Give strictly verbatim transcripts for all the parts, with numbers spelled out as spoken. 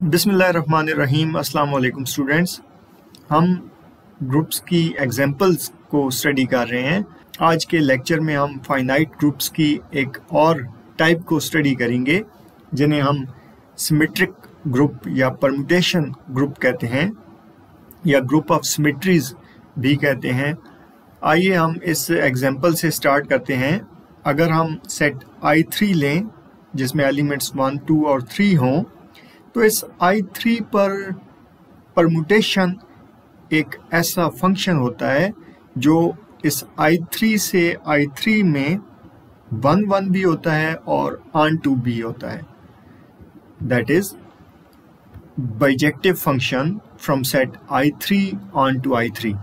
बिस्मिल्लाहिर्रहमानिर्रहीम। अस्सलाम वालेकुम स्टूडेंट्स, हम ग्रुप्स की एग्जांपल्स को स्टडी कर रहे हैं। आज के लेक्चर में हम फाइनाइट ग्रुप्स की एक और टाइप को स्टडी करेंगे जिन्हें हम सिमेट्रिक ग्रुप या परम्यूटेशन ग्रुप कहते हैं या ग्रुप ऑफ सिमेट्रीज भी कहते हैं। आइए हम इस एग्जांपल से स्टार्ट करते हैं। अगर हम सेट आई थ्री लें जिसमें एलिमेंट्स वन टू और थ्री हों, तो इस आई थ्री पर परम्यूटेशन एक ऐसा फंक्शन होता है जो इस आई थ्री से आई थ्री में वन वन भी होता है और ऑन टू भी होता है। That is bijective function from set I three onto I three.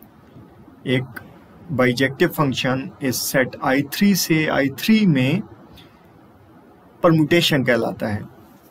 एक बाइजेक्टिव फंक्शन इस सेट आई थ्री से आई थ्री में परम्यूटेशन कहलाता है।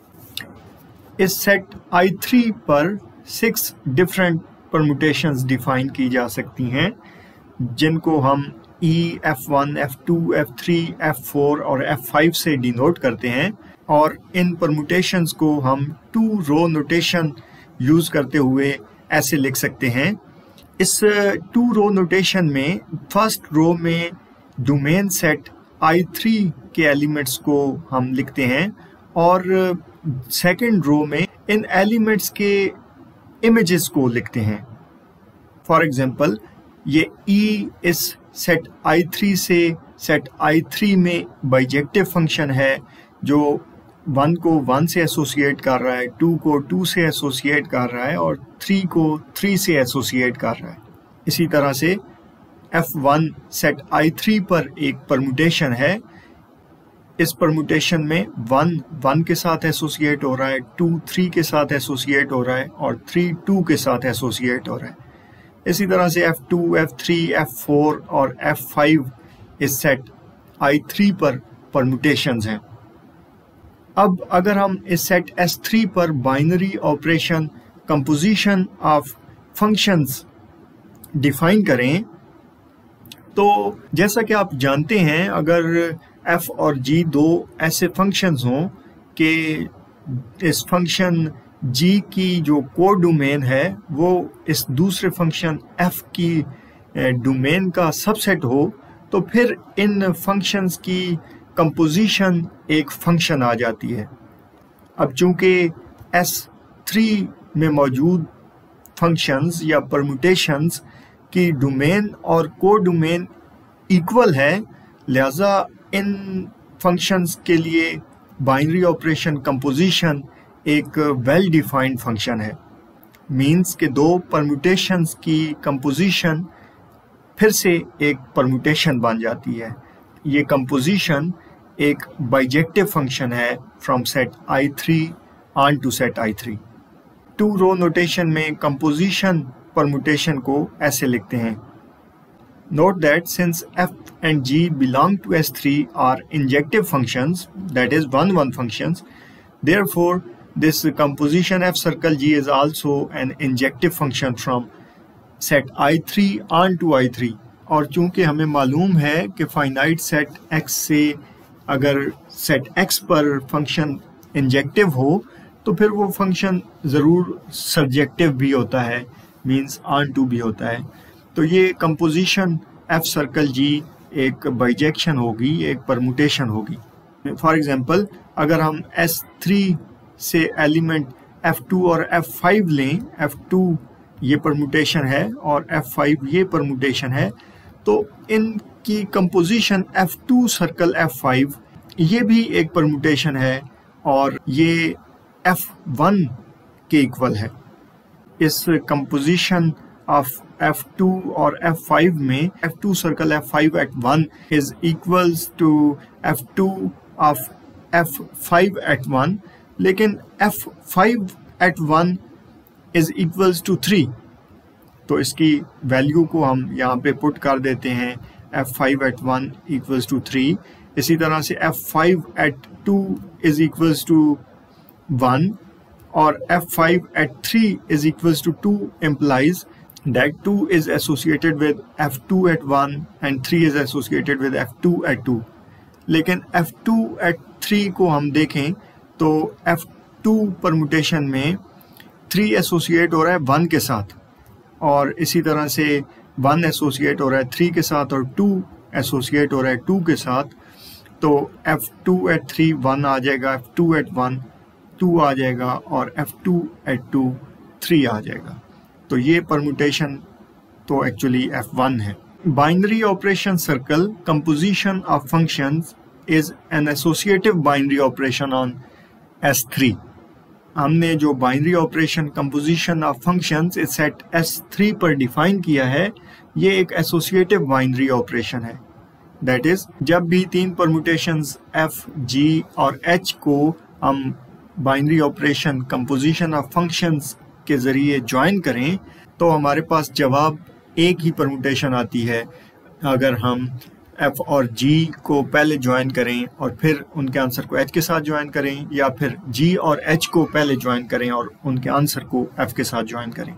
इस सेट आई थ्री पर सिक्स डिफरेंट परम्यूटेशंस डिफाइन की जा सकती हैं जिनको हम E, F one, F two, F three, F four और एफ फाइव से डिनोट करते हैं और इन परम्यूटेशंस को हम टू रो नोटेशन यूज़ करते हुए ऐसे लिख सकते हैं। इस टू रो नोटेशन में फर्स्ट रो में डोमेन सेट आई थ्री के एलिमेंट्स को हम लिखते हैं और सेकेंड रो में इन एलिमेंट्स के इमेजेस को लिखते हैं। फॉर एग्जांपल, ये ई इस सेट आई थ्री से सेट आई थ्री में बाइजेक्टिव फंक्शन है जो वन को वन से एसोसिएट कर रहा है, टू को टू से एसोसिएट कर रहा है और थ्री को थ्री से एसोसिएट कर रहा है। इसी तरह से F one set I three पर एक परम्यूटेशन है। इस परम्यूटेशन में वन वन के साथ एसोसिएट हो रहा है, टू थ्री के साथ एसोसिएट हो रहा है और थ्री टू के साथ एसोसिएट हो रहा है। इसी तरह से F two, F three, F four और एफ फाइव इस सेट आई थ्री पर परम्यूटेशंस हैं। अब अगर हम इस सेट एस थ्री पर binary operation composition of functions define करें, तो जैसा कि आप जानते हैं, अगर f और g दो ऐसे फंक्शंस हों कि इस फंक्शन g की जो कोड डोमेन है वो इस दूसरे फंक्शन f की डोमेन का सबसेट हो, तो फिर इन फंक्शंस की कंपोजिशन एक फंक्शन आ जाती है। अब चूंकि एस थ्री में मौजूद फंक्शंस या परम्यूटेशंस की डोमेन और कोड डोमेन इक्वल है, लिहाजा इन फंक्शंस के लिए बाइनरी ऑपरेशन कंपोजिशन एक वेल डिफाइंड फंक्शन है। मींस के दो परम्यूटेशंस की कंपोजिशन फिर से एक परम्यूटेशन बन जाती है। ये कंपोजिशन एक बाइजेक्टिव फंक्शन है from set I three onto set I three. Two row notation में कंपोजिशन परम्यूटेशन को ऐसे लिखते हैं। Note that since f and g belong to S three are injective functions, that is one one functions, therefore this composition f circle g is also an injective function from set I three on to I three। और चूंकि हमें मालूम है कि finite set x से अगर set x पर function injective हो तो फिर वो फंक्शन ज़रूर सब्जेक्टिव भी होता है, मीन्स ऑन टू भी होता है। तो ये कंपोजिशन एफ सर्कल जी एक बाइजेक्शन होगी, एक परम्यूटेशन होगी। फॉर एग्जांपल, अगर हम एस थ्री से एलिमेंट एफ टू और एफ फाइव लें, एफ टू ये परम्यूटेशन है और एफ फाइव ये परम्यूटेशन है, तो इनकी composition F two circle F five ये भी एक परम्यूटेशन है और ये एफ वन के इक्वल है। इस कंपोजिशन ऑफ एफ टू और एफ फाइव में F two circle F five at one is equals to F two of F five at one, लेकिन F five at one is equals to three. तो इसकी value को हम यहाँ पे put कर देते हैं, F five at one equals to three. इसी तरह से F five at two is equals to one और F five at three is equals to two implies that two is associated with F two at one and three is associated with F two at two। लेकिन F two at three को हम देखें तो F two permutation में three associate हो रहा है one के साथ, और इसी तरह से वन एसोसिएट हो रहा है थ्री के साथ, और टू एसोसिएट हो रहा है टू के साथ, तो F two at three one आ जाएगा, F two at one two आ जाएगा, और F two at two three आ जाएगा। तो ये परमुटेशन तो एक्चुअली एफ वन है। Binary operation circle composition of functions is an associative binary operation on S three. हमने जो binary operation composition of functions इस सेट एस थ्री पर डिफाइन किया है, ये एक एसोसिएटिव बाइनरी ऑपरेशन है। दैट इज, जब भी तीन परमुटेशंस एफ, जी और एच को हम binary operation composition of functions के जरिए ज्वाइन करें तो हमारे पास जवाब एक ही परमुटेशन आती है। अगर हम एफ और जी को पहले ज्वाइन करें और फिर उनके आंसर को एच के साथ ज्वाइन करें, या फिर जी और एच को पहले ज्वाइन करें और उनके आंसर को एफ के साथ ज्वाइन करें।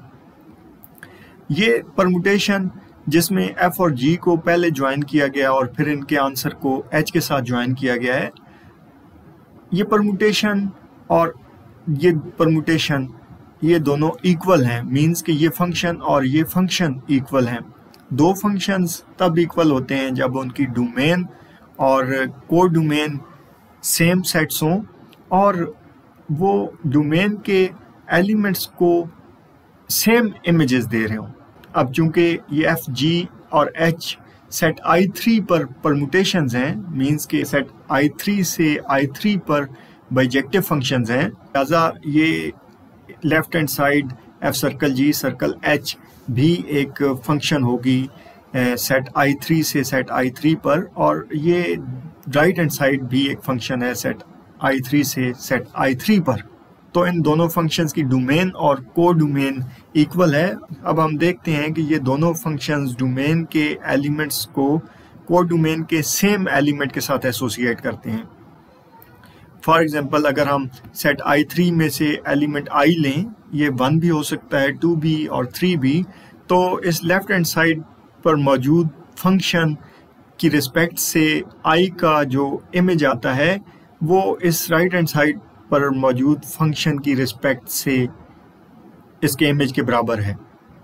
ये परमुटेशन जिसमें एफ और जी को पहले ज्वाइन किया गया और फिर इनके आंसर को एच के साथ ज्वाइन किया गया है, ये परमुटेशन और ये परमुटेशन ये दोनों इक्वल हैं। मींस कि ये फंक्शन और ये फंक्शन इक्वल हैं। दो फंक्शंस तब इक्वल होते हैं जब उनकी डोमेन और को डोमेन सेम सेट्स हों और वो डोमेन के एलिमेंट्स को सेम इमेजेस दे रहे हों। अब चूंकि ये एफ, जी और एच सेट आई थ्री पर परमुटेशंस हैं, मींस के सेट आई थ्री से आई थ्री पर बाइजेक्टिव फंक्शंस हैं, लिहाजा ये left hand side F circle G circle H भी एक फंक्शन होगी सेट आई थ्री से सेट आई थ्री पर, और ये राइट हैंड साइड भी एक फंक्शन है सेट आई थ्री से सेट आई थ्री पर। तो इन दोनों फंक्शंस की डोमेन और को डोमेन इक्वल है। अब हम देखते हैं कि ये दोनों फंक्शंस डोमेन के एलिमेंट्स को को डोमेन के सेम एलिमेंट के साथ एसोसिएट करते हैं। फॉर एग्जांपल, अगर हम सेट आई थ्री में से एलिमेंट आई लें, ये वन भी हो सकता है, टू भी और थ्री भी, तो इस लेफ्ट हैंड साइड पर मौजूद फंक्शन की रिस्पेक्ट से आई का जो इमेज आता है वो इस राइट हैंड साइड पर मौजूद फंक्शन की रिस्पेक्ट से इसके इमेज के बराबर है।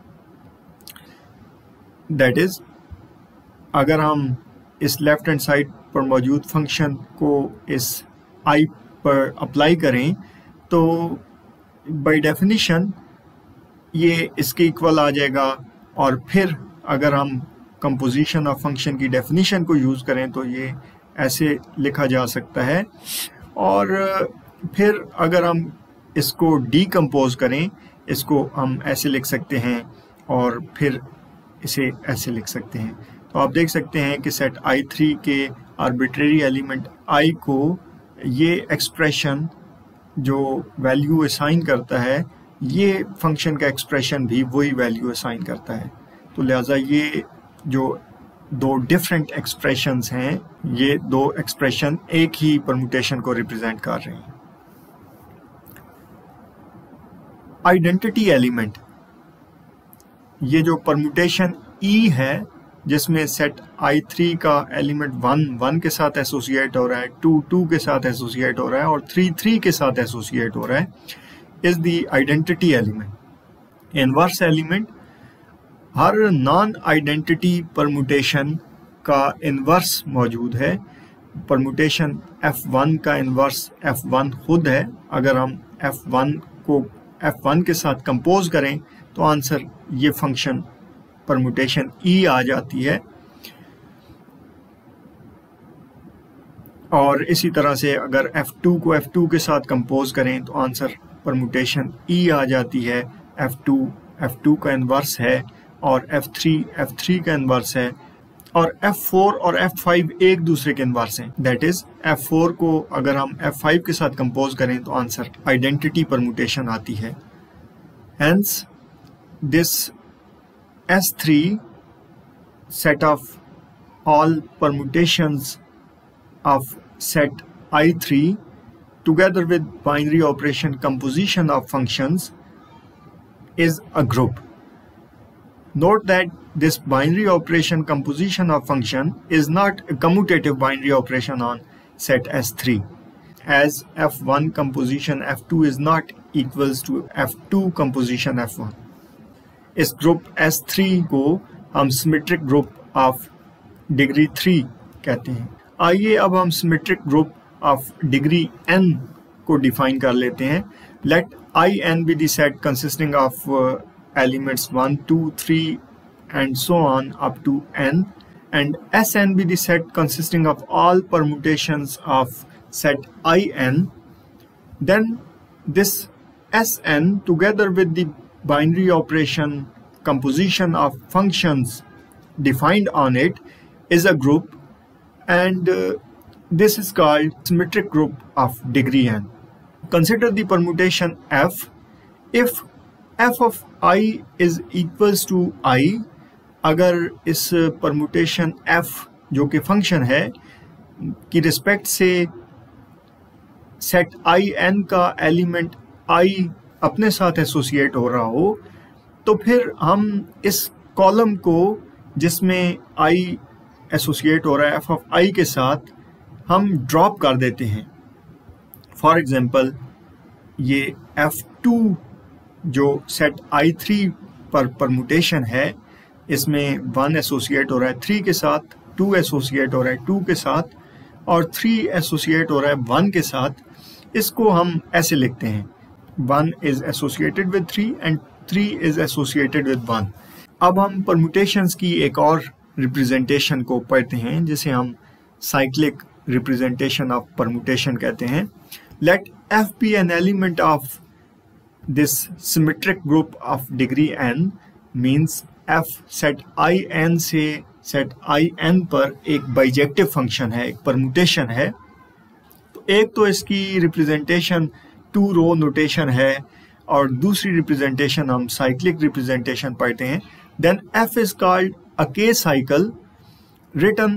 दैट इज, अगर हम इस लेफ्ट हैंड साइड पर मौजूद फंक्शन को इस आई पर अप्लाई करें तो बाय डेफिनेशन ये इसके इक्वल आ जाएगा, और फिर अगर हम कंपोजिशन ऑफ फंक्शन की डेफिनेशन को यूज़ करें तो ये ऐसे लिखा जा सकता है। और फिर अगर हम इसको डीकम्पोज करें, इसको हम ऐसे लिख सकते हैं और फिर इसे ऐसे लिख सकते हैं। तो आप देख सकते हैं कि सेट आई थ्री के आर्बिट्रेरी एलिमेंट आई को ये एक्सप्रेशन जो वैल्यू असाइन करता है, ये फंक्शन का एक्सप्रेशन भी वही वैल्यू असाइन करता है। तो लिहाजा ये जो दो डिफरेंट एक्सप्रेशंस हैं, ये दो एक्सप्रेशन एक ही परमुटेशन को रिप्रेजेंट कर रहे हैं। आइडेंटिटी एलिमेंट, ये जो परमुटेशन ई है जिसमें सेट आई थ्री का एलिमेंट वन वन के साथ एसोसिएट हो रहा है, टू टू के साथ एसोसिएट हो रहा है और थ्री थ्री के साथ एसोसिएट हो रहा है, is the identity element. Inverse element, हर नॉन आइडेंटिटी परमुटेशन का इनवर्स मौजूद है। परमुटेशन एफ वन का इनवर्स एफ वन खुद है। अगर हम एफ वन को एफ वन के साथ कंपोज करें तो आंसर ये फंक्शन परमुटेशन ई आ जाती है। और इसी तरह से अगर एफ टू को एफ टू के साथ कंपोज करें तो आंसर परमुटेशन ई आ जाती है। एफ टू एफ टू का इन्वर्स है और एफ थ्री एफ थ्री का इन्वर्स है, और एफ फोर और एफ फाइव एक दूसरे के इन्वर्स हैं। दैट इज, एफ फोर को अगर हम एफ फाइव के साथ कंपोज करें तो आंसर आइडेंटिटी परमुटेशन आती है। Hence this S three set of all permutations of set I three together with binary operation composition of functions is a group. Note that this binary operation composition of function is not a commutative binary operation on set S three. as F one composition F two is not equals to F two composition F one. इस group S three को हम symmetric group of degree three कहते हैं। आइए अब हम symmetric group of degree n को define कर लेते हैं। Let I N be the set consisting of elements one two three and so on up to n, and Sn be the set consisting of all permutations of set In. Then this Sn together with the binary operation composition of functions defined on it is a group, and uh, this is called symmetric group of degree n. Consider the permutation f. If f of I is equals to I, अगर इस permutation f जो कि function है की respect से set I N का element i अपने साथ एसोसिएट हो रहा हो, तो फिर हम इस कॉलम को जिसमें i एसोसिएट हो रहा है f ऑफ i के साथ हम ड्रॉप कर देते हैं। फॉर एग्जांपल ये एफ टू जो सेट आई थ्री पर परमुटेशन है, इसमें वन एसोसिएट हो रहा है थ्री के साथ, टू एसोसिएट हो रहा है टू के साथ, और थ्री एसोसिएट हो रहा है वन के साथ। इसको हम ऐसे लिखते हैं, one is associated with three and three is associated with one. अब हम परमुटेशंस की एक और रिप्रेजेंटेशन को पढ़ते हैं जिसे हम साइक्लिक रिप्रेजेंटेशन ऑफ परमुटेशन कहते हैं। Let f be an element of this symmetric group of degree n, means f set I n से सेट आई एन पर एक बाइजेक्टिव फंक्शन है, एक परमुटेशन है। तो एक तो इसकी रिप्रेजेंटेशन टू रो नोटेशन है और दूसरी रिप्रेजेंटेशन हम साइक्लिक रिप्रेजेंटेशन पढ़ते हैं। Then f is called a k cycle written.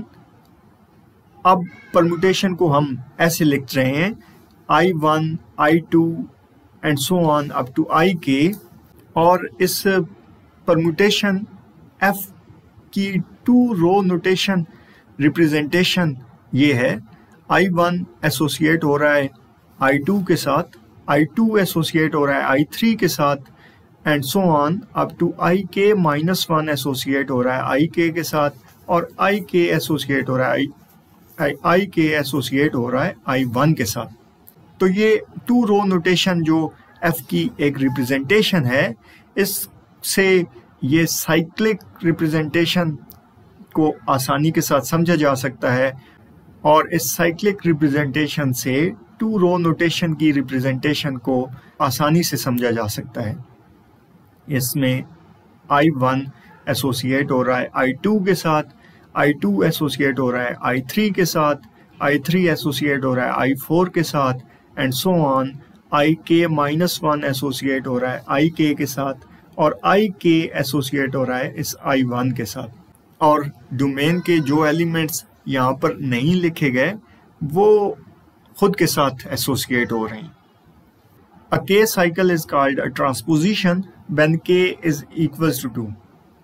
अब परमुटेशन को हम ऐसे लिख रहे हैं i one, i two and so on up to i k, और इस परमुटेशन f की टू रो नोटेशन रिप्रेजेंटेशन ये है, आई वन एसोसिएट हो रहा है आई टू के साथ, आई टू एसोसिएट हो रहा है आई थ्री के साथ, and so on up to i k minus one associate हो रहा है आई के के साथ, और आई के एसोसिएट हो रहा है आई आई के एसोसिएट हो रहा है आई वन के साथ। तो ये टू रो नोटेशन जो f की एक रिप्रेजेंटेशन है, इससे ये साइक्लिक रिप्रेजेंटेशन को आसानी के साथ समझा जा सकता है, और इस साइक्लिक रिप्रेजेंटेशन से टू रो नोटेशन की रिप्रेजेंटेशन को आसानी से समझा जा सकता है। इसमें आई वन एसोसिएट हो रहा है आई टू के साथ, आई टू एसोसिएट हो रहा है आई थ्री के साथ, आई थ्री एसोसिएट हो रहा है आई फोर के साथ, and so on I k minus one associate हो रहा है आई के के साथ, और आई के एसोसिएट हो रहा है इस आई वन के साथ। और डोमेन के जो एलिमेंट्स यहाँ पर नहीं लिखे गए वो खुद के साथ एसोसिएट हो रहे हैं। A k cycle is called a transposition when k is equals to two.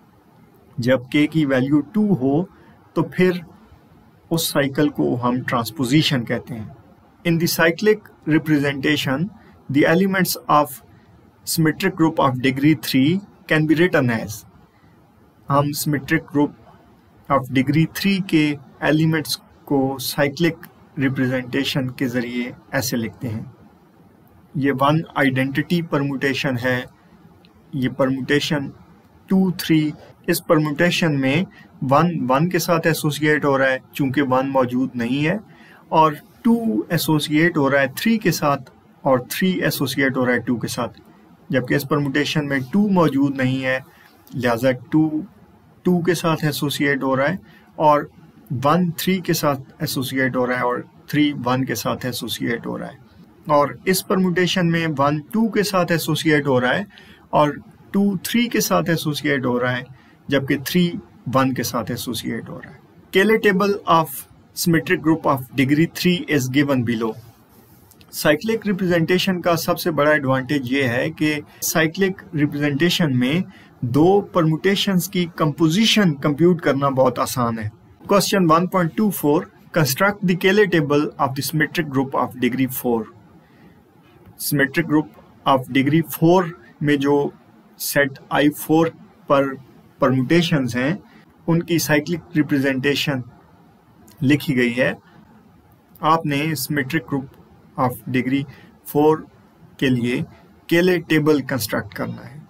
जब के की वैल्यू टू हो तो फिर उस साइकिल को हम ट्रांसपोजिशन कहते हैं। In the cyclic representation the elements of symmetric group of degree three can be written as, हम symmetric group of degree three के elements को cyclic representation के ज़रिए ऐसे लिखते हैं। ये one identity permutation है, ये permutation two three, इस permutation में one one के साथ associate हो रहा है चूँकि one मौजूद नहीं है, और two associate हो रहा है three के साथ, और three associate हो रहा है two के साथ। जबकि इस परमुटेशन में टू मौजूद नहीं है, लिहाजा टू टू के साथ एसोसिएट हो रहा है, और वन थ्री के साथ एसोसिएट हो रहा है, और थ्री वन के साथ एसोसिएट हो रहा है। और इस परमुटेशन में वन टू के साथ एसोसिएट हो रहा है, और टू थ्री के साथ एसोसिएट हो रहा है, जबकि थ्री वन के साथ एसोसिएट हो रहा है। Cayley table of symmetric group of degree three is given below. Cyclic representation का सबसे बड़ा एडवांटेज ये है कि साइक्लिक रिप्रेजेंटेशन में दो परमुटेशंस की कंपोजिशन कंप्यूट करना बहुत आसान है। Question one point two four, construct the Cayley table of the symmetric group of degree four. Symmetric group of degree four में जो सेट आई फोर पर परम्यूटेशंस हैं उनकी साइक्लिक रिप्रेजेंटेशन लिखी गई है। आपने symmetric group of degree four के लिए केले टेबल कंस्ट्रक्ट करना है।